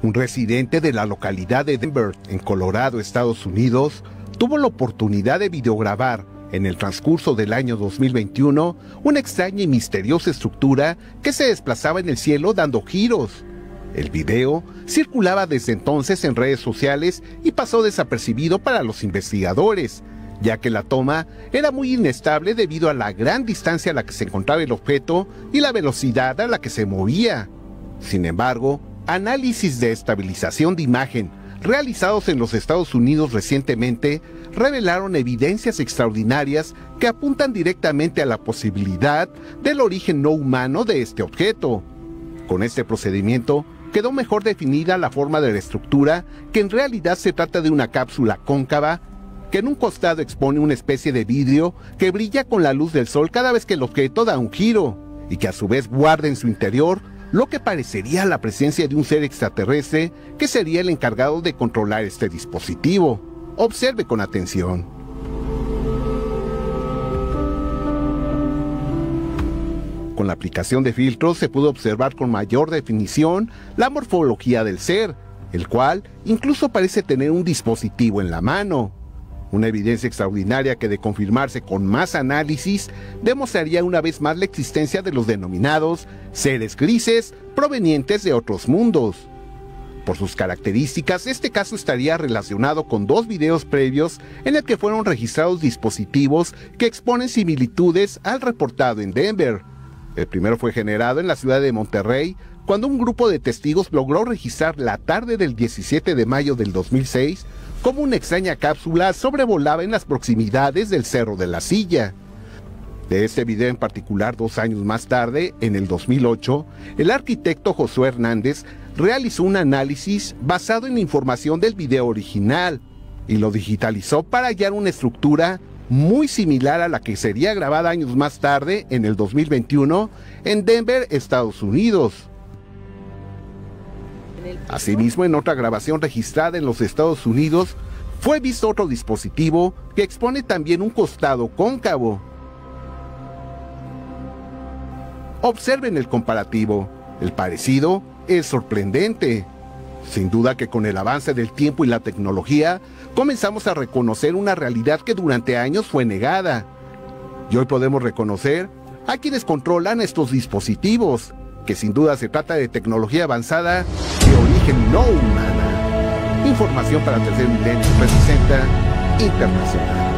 Un residente de la localidad de Denver, en Colorado, Estados Unidos, tuvo la oportunidad de videograbar en el transcurso del año 2021 una extraña y misteriosa estructura que se desplazaba en el cielo dando giros. El video circulaba desde entonces en redes sociales y pasó desapercibido para los investigadores, ya que la toma era muy inestable debido a la gran distancia a la que se encontraba el objeto y la velocidad a la que se movía. Sin embargo, análisis de estabilización de imagen realizados en los Estados Unidos recientemente revelaron evidencias extraordinarias que apuntan directamente a la posibilidad del origen no humano de este objeto. Con este procedimiento quedó mejor definida la forma de la estructura, que en realidad se trata de una cápsula cóncava que en un costado expone una especie de vidrio que brilla con la luz del sol cada vez que el objeto da un giro, y que a su vez guarda en su interior lo que parecería la presencia de un ser extraterrestre que sería el encargado de controlar este dispositivo. Observe con atención. Con la aplicación de filtros se pudo observar con mayor definición la morfología del ser, el cual incluso parece tener un dispositivo en la mano. Una evidencia extraordinaria que, de confirmarse con más análisis, demostraría una vez más la existencia de los denominados seres grises provenientes de otros mundos. Por sus características, este caso estaría relacionado con dos videos previos en el que fueron registrados dispositivos que exponen similitudes al reportado en Denver. El primero fue generado en la ciudad de Monterrey, cuando un grupo de testigos logró registrar la tarde del 17 de mayo del 2006 como una extraña cápsula sobrevolaba en las proximidades del Cerro de la Silla. De este video en particular, 2 años más tarde, en el 2008, el arquitecto Josué Hernández realizó un análisis basado en la información del video original y lo digitalizó para hallar una estructura muy similar a la que sería grabada años más tarde, en el 2021, en Denver, Estados Unidos. Asimismo, en otra grabación registrada en los Estados Unidos, fue visto otro dispositivo que expone también un costado cóncavo. Observen el comparativo. El parecido es sorprendente. Sin duda que con el avance del tiempo y la tecnología, comenzamos a reconocer una realidad que durante años fue negada. Y hoy podemos reconocer a quienes controlan estos dispositivos, que sin duda se trata de tecnología avanzada de origen no humana. Información para Tercer Milenio 360 Internacional.